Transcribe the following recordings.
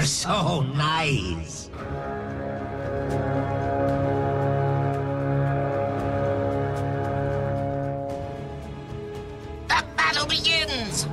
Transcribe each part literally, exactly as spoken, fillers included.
They're so nice. The battle begins!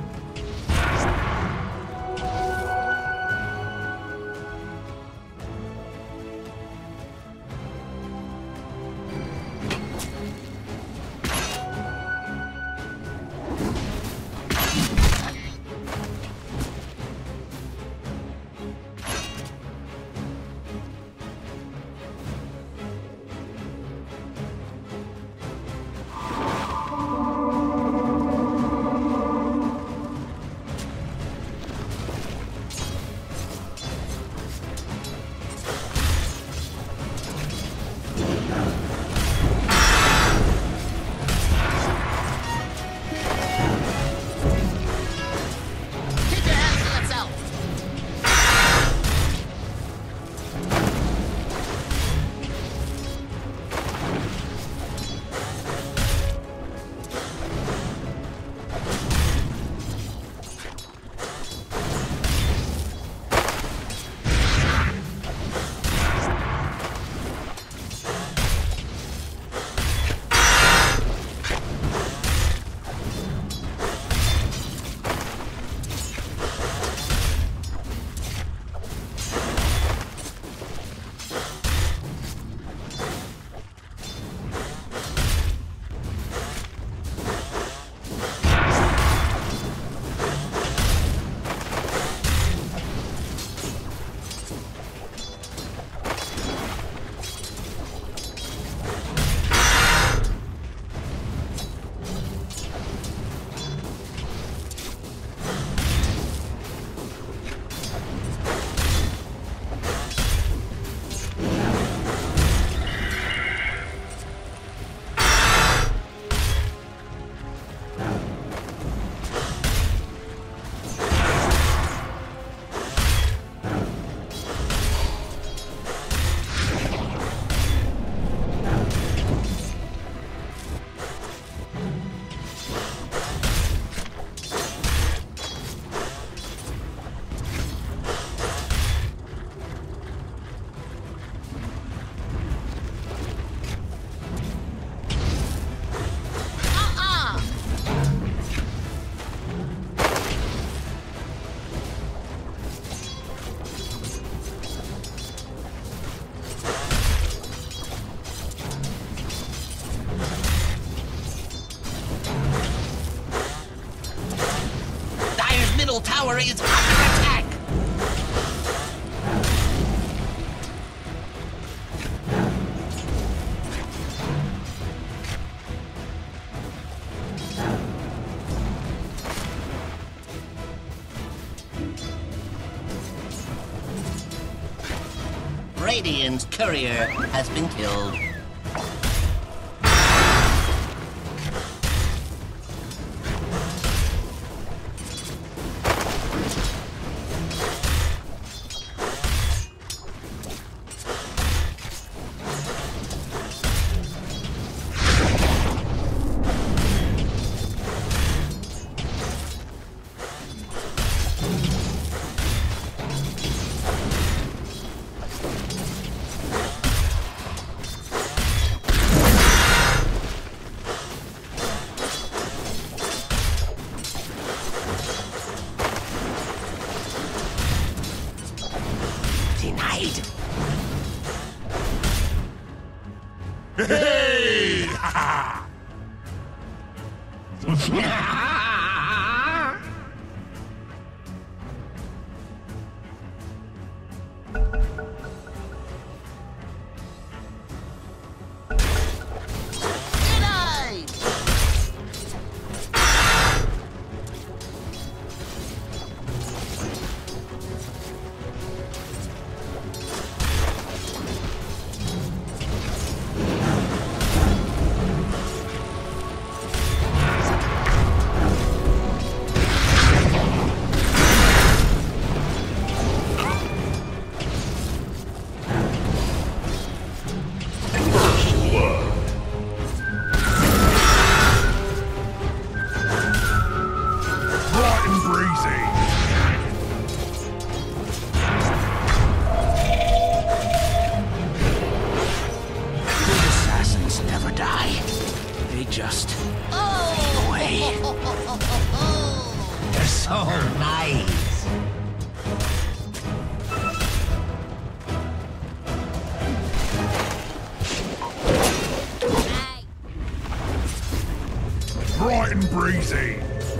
Tower is under attack! Radiant's courier has been killed. Denied. Hey! breezy.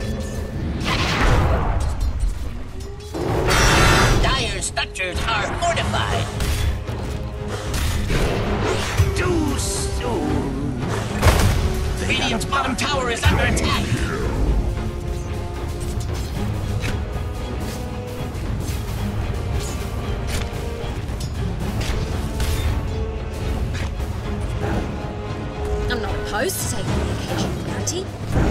Dire structures are fortified. Too soon. Radiant's bottom tower is under attack. I'm not opposed to taking the occasional rarity.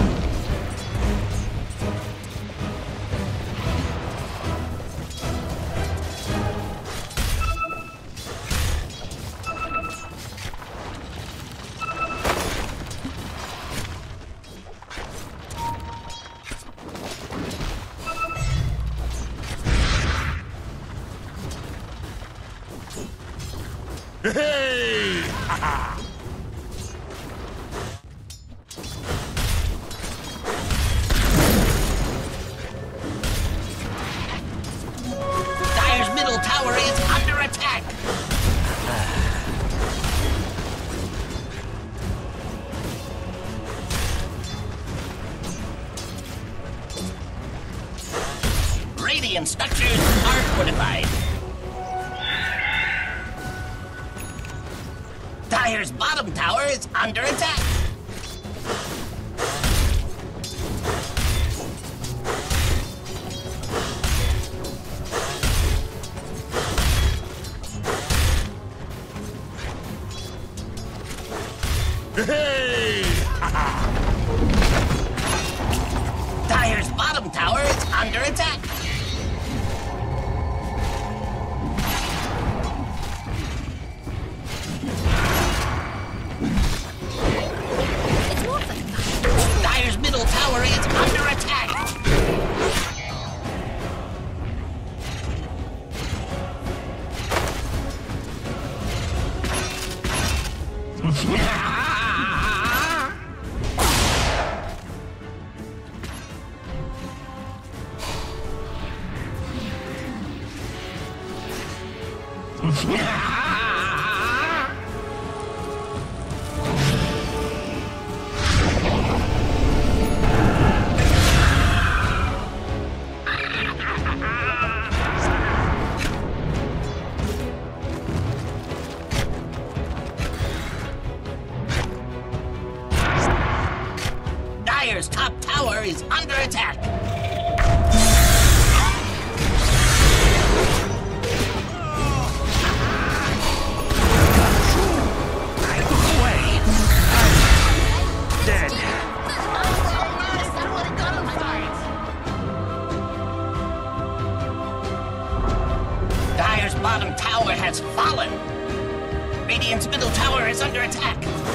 Hey! Dire's middle tower is under attack. Radiant structures are fortified. Dire's bottom tower is under attack. Hey! Dire's bottom tower is under attack. It's more fun. Dire's middle tower is under attack. Dire's top tower is under attack. Away. Dead. Dire's bottom tower has fallen. Radiant's middle tower is under attack.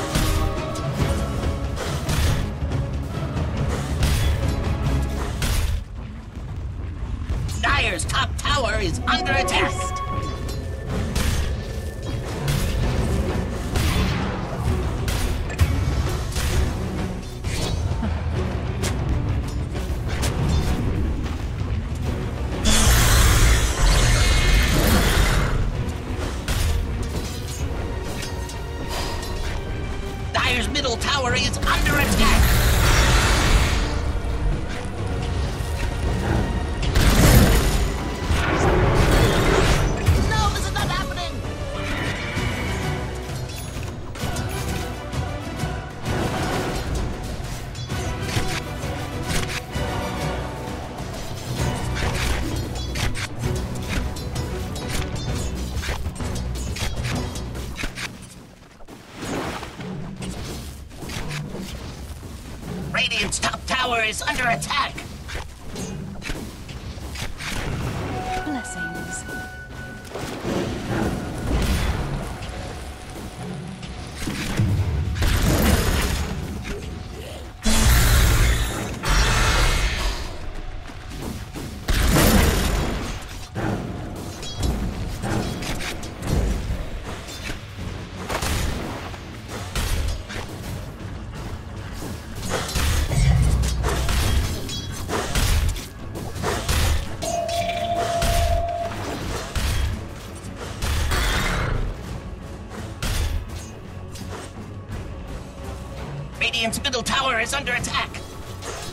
Dire's top tower is under attack. Dire's middle tower is under attack. No, this is not happening! Radiant's top tower is under attack. Blessings. Radiant's middle tower is under attack.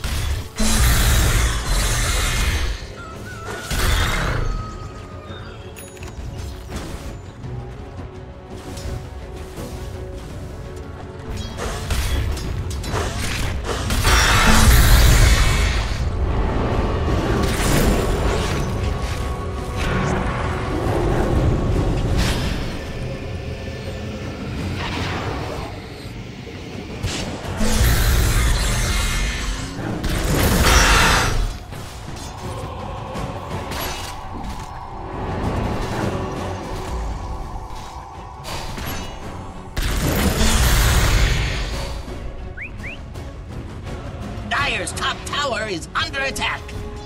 Dire's top tower is under attack.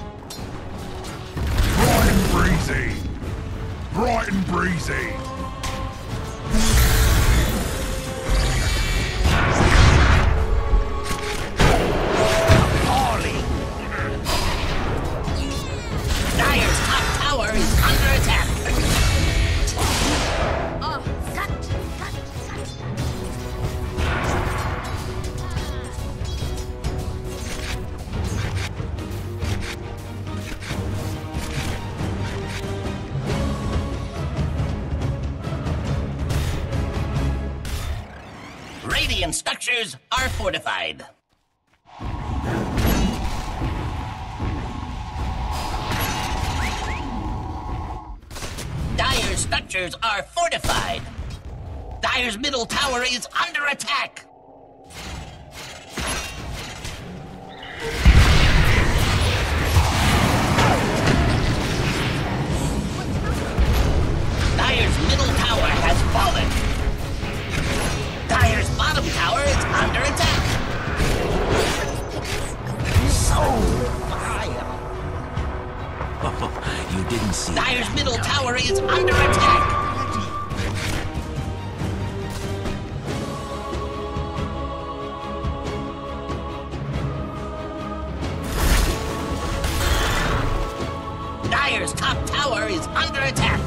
Bright and breezy. Bright and breezy. Appalling. Dire's top tower is under attack. Oh, such, such, such. Radiant structures are fortified. Dire's structures are fortified. Dire's middle tower is under attack. Dire's middle tower has fallen. Dire's bottom tower is under attack. So vile. You didn't see Dire's middle tower is under attack. Dire's top tower is under attack.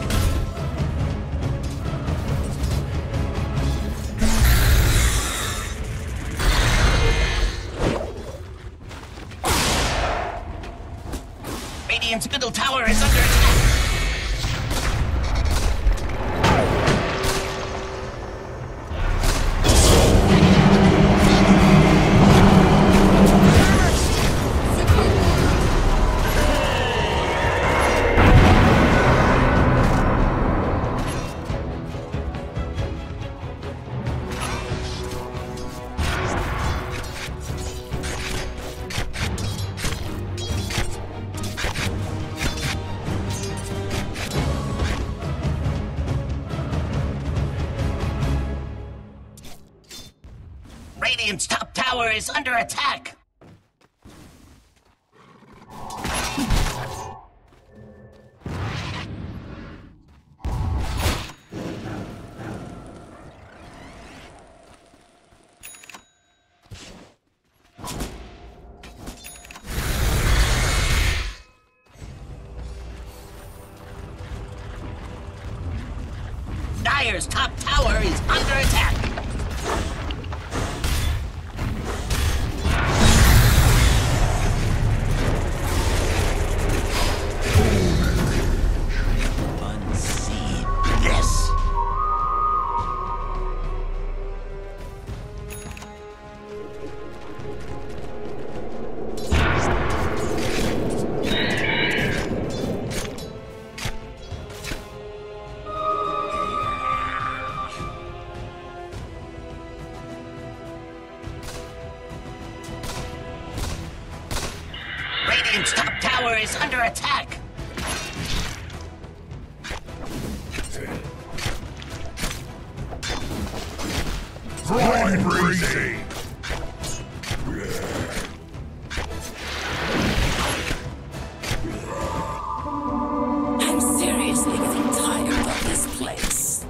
Radiant's middle tower is under attack. Radiant's top tower is under attack. Dire's top tower is under attack. Unseen. Yes. Radiant's top tower is under attack. Bright and breezy. I'm seriously getting tired of this place.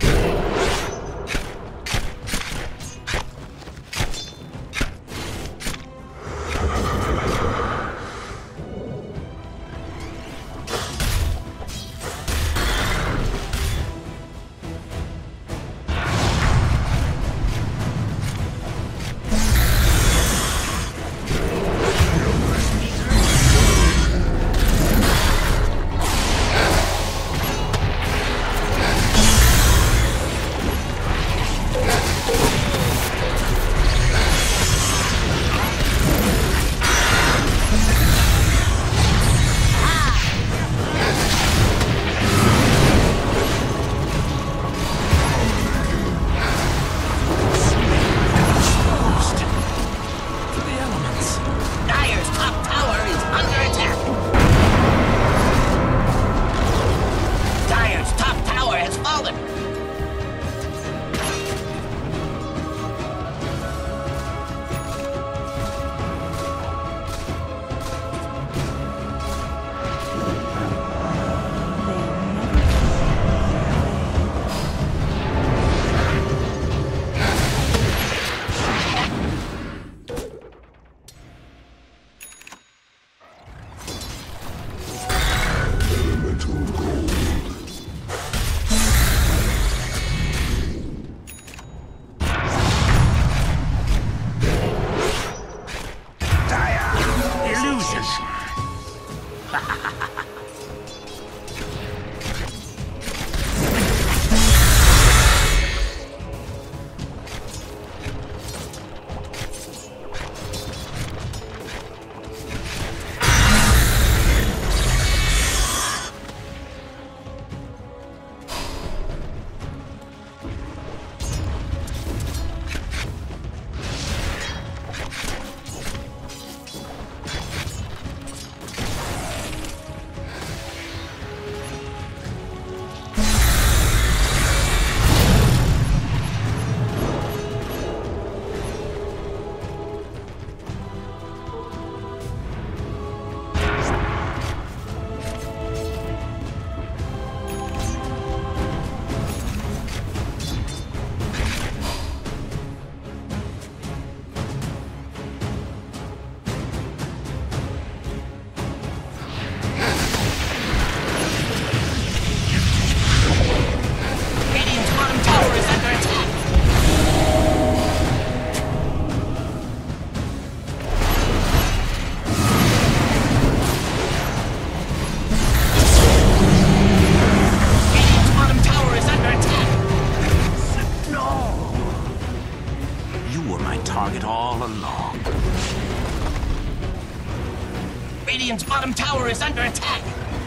bottom tower is under attack.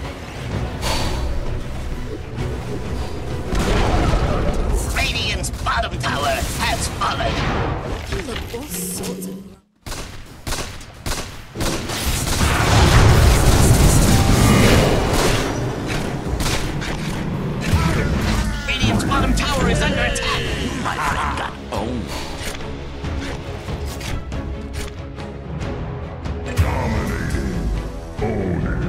Radiant's bottom tower has fallen. Look, all sorts of... Radiant's bottom tower is under attack. My friend got owned. Dominating. Ownage.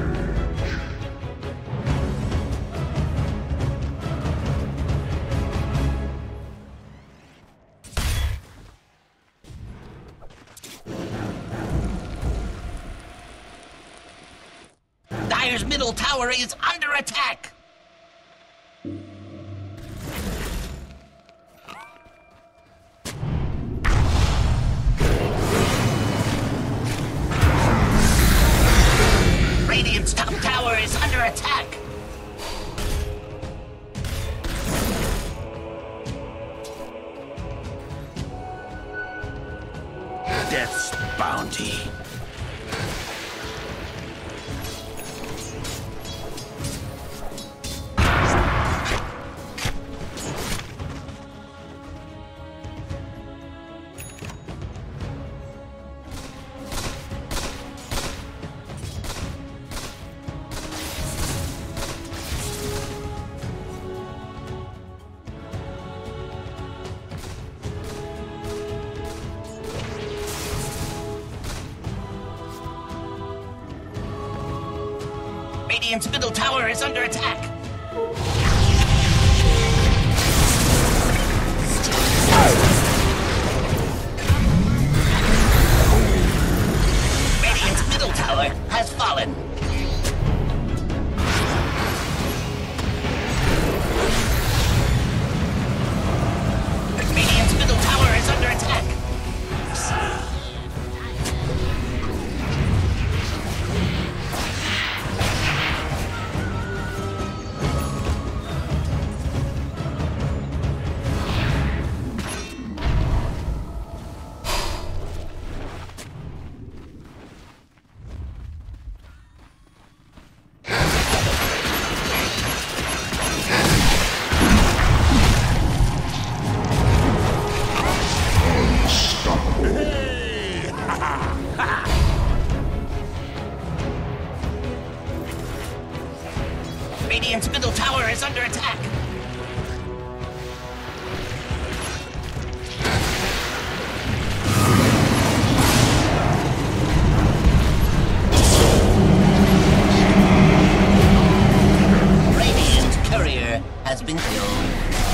Dire's middle tower is under attack. Radiant's top tower is under attack. Death's bounty. Radiant's middle tower is under attack. Radiant's middle tower has fallen. Radiant's middle tower is under attack. Radiant's middle tower is under attack. Radiant's courier has been killed.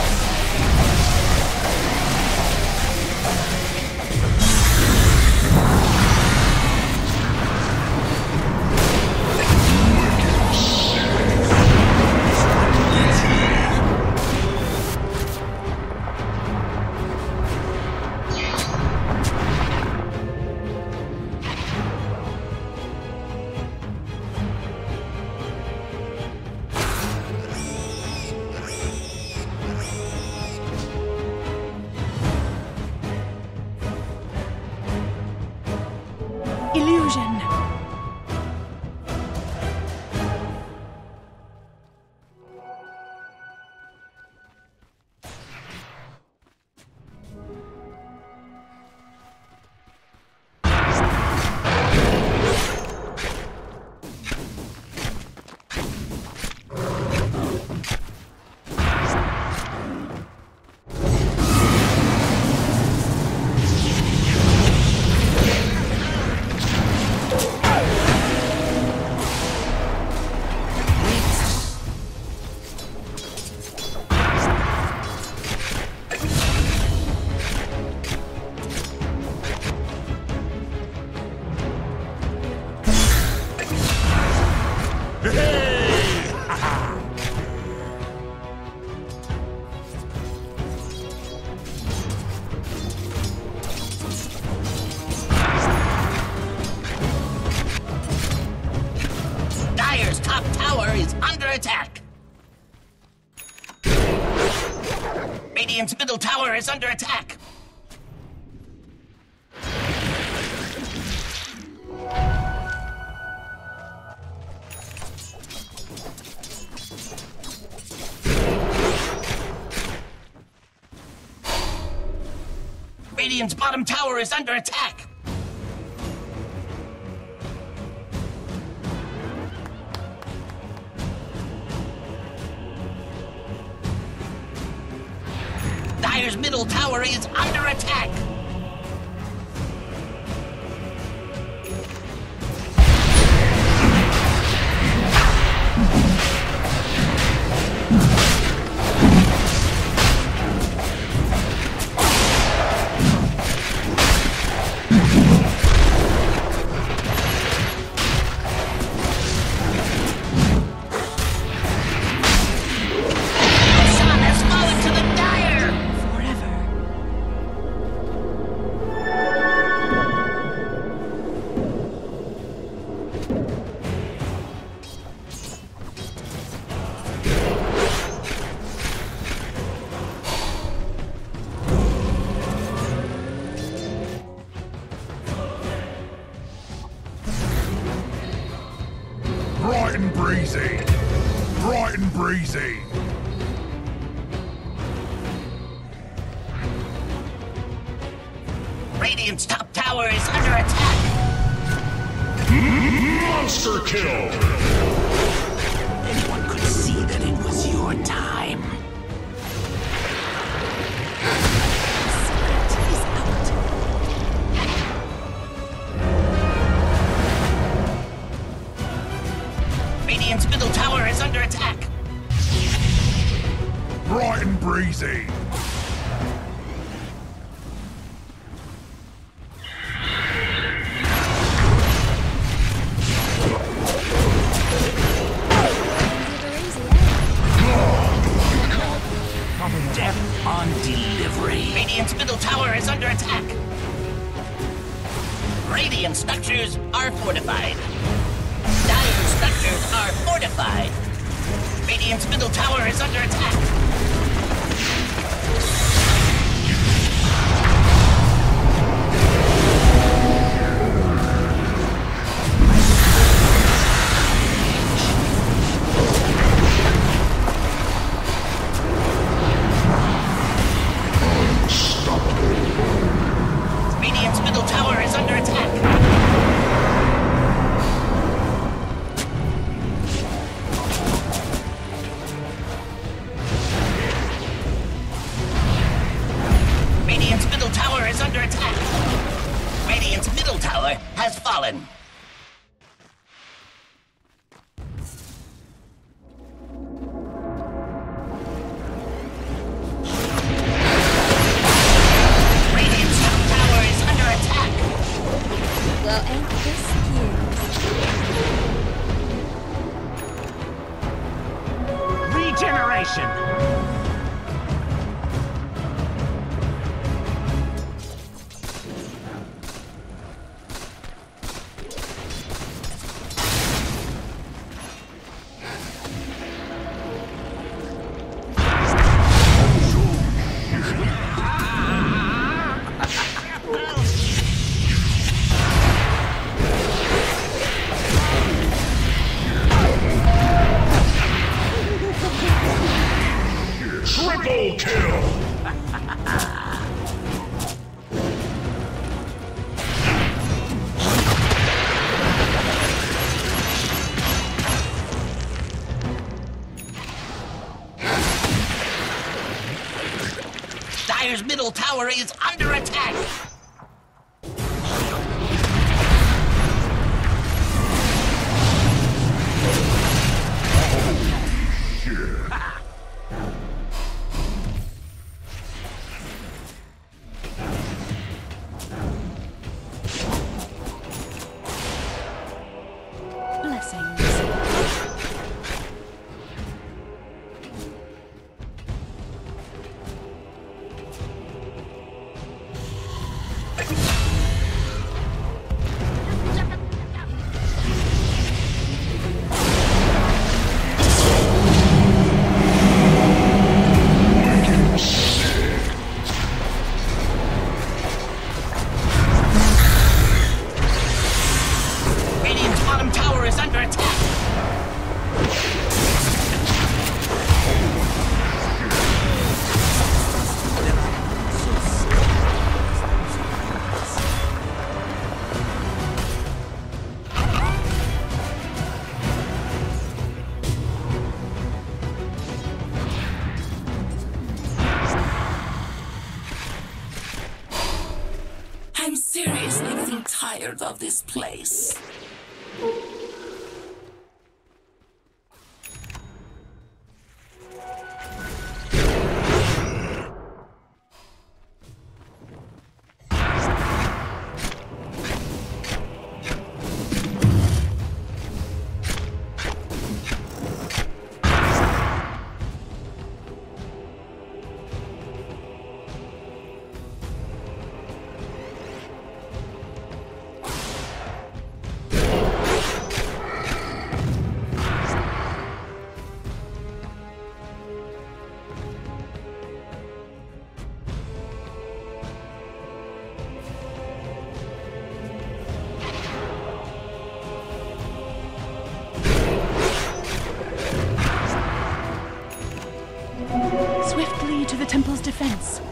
Illusion. Dire's top tower is under attack. Radiant's middle tower is under attack. Radiant's bottom tower is under attack. Dire's middle tower is under attack. Bright and breezy. Bright and breezy. Radiant's top tower is under attack. Monster kill. Anyone could see that it was your time. Radiant's middle tower is under attack. Bright and breezy. Death on delivery. Radiant's middle tower is under attack. Radiant structures are fortified. Dire structures are fortified. Radiant's middle tower is under attack. Radiant's middle tower is under attack. Radiant's middle tower is under attack. Radiant's middle tower has fallen. Radiant's top tower is under attack. Well, ain't this cute? Regeneration! Triple kill. Dire's middle tower is under attack. Blessings. tired of this place. Swiftly to the temple's defense.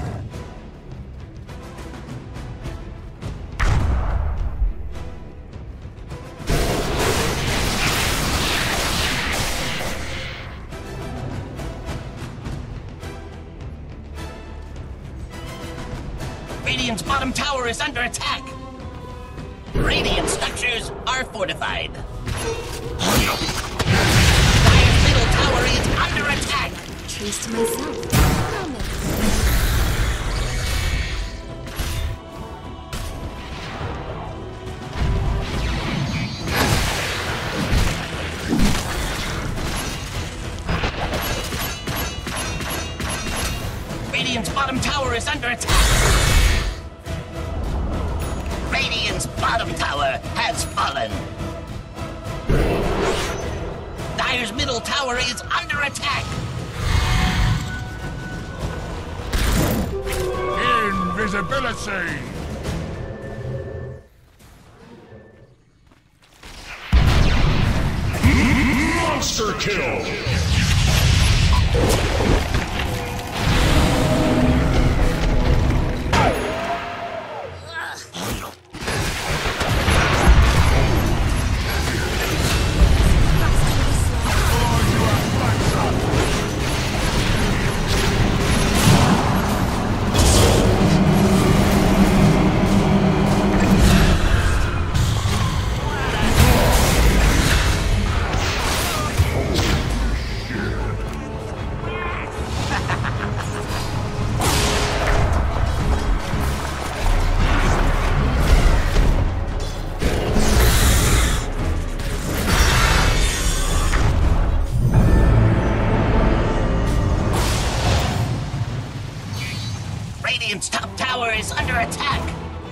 Radiant's bottom tower is under attack. Radiant structures are fortified. Dire's middle tower is under attack. Trees to myself. Promise. Radiant's bottom tower is under attack. Radiant's bottom tower has fallen. Dire's middle tower is under attack. Invisibility! Monster kill! Radiant's top tower is under attack.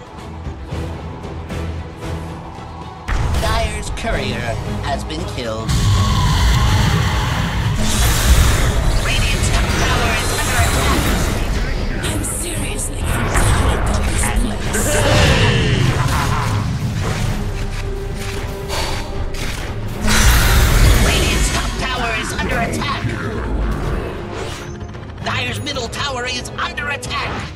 Dire's courier has been killed. Radiant's top tower is under attack. I'm seriously tired of this place. Radiant's top tower is under attack. Dire's middle tower is under attack.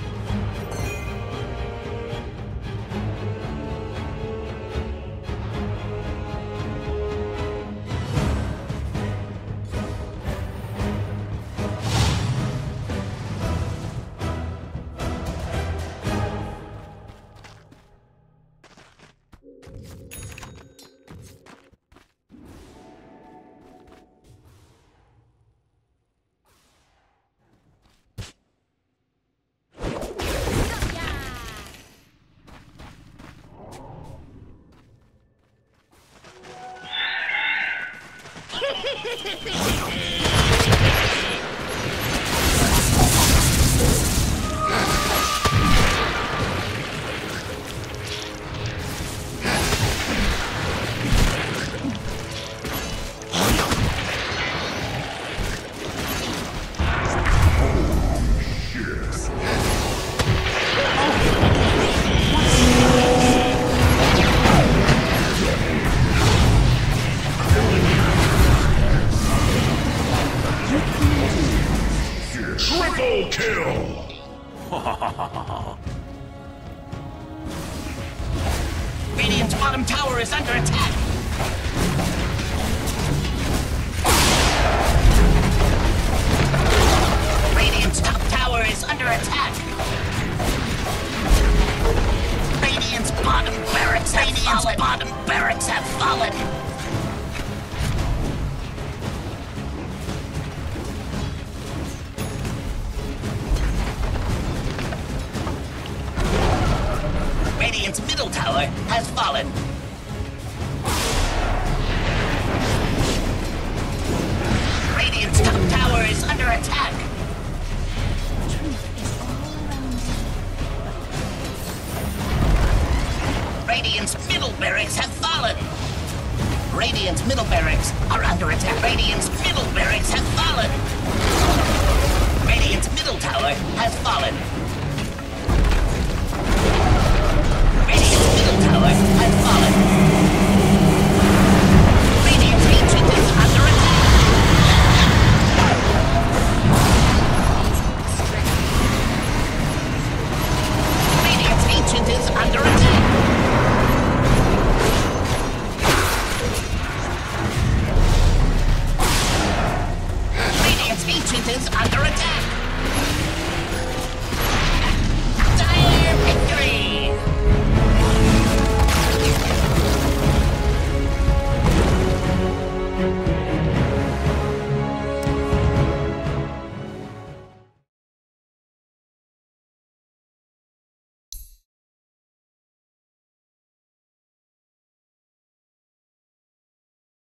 Triple kill! Radiant's bottom tower is under attack. Radiant's top tower is under attack. Radiant's bottom has fallen.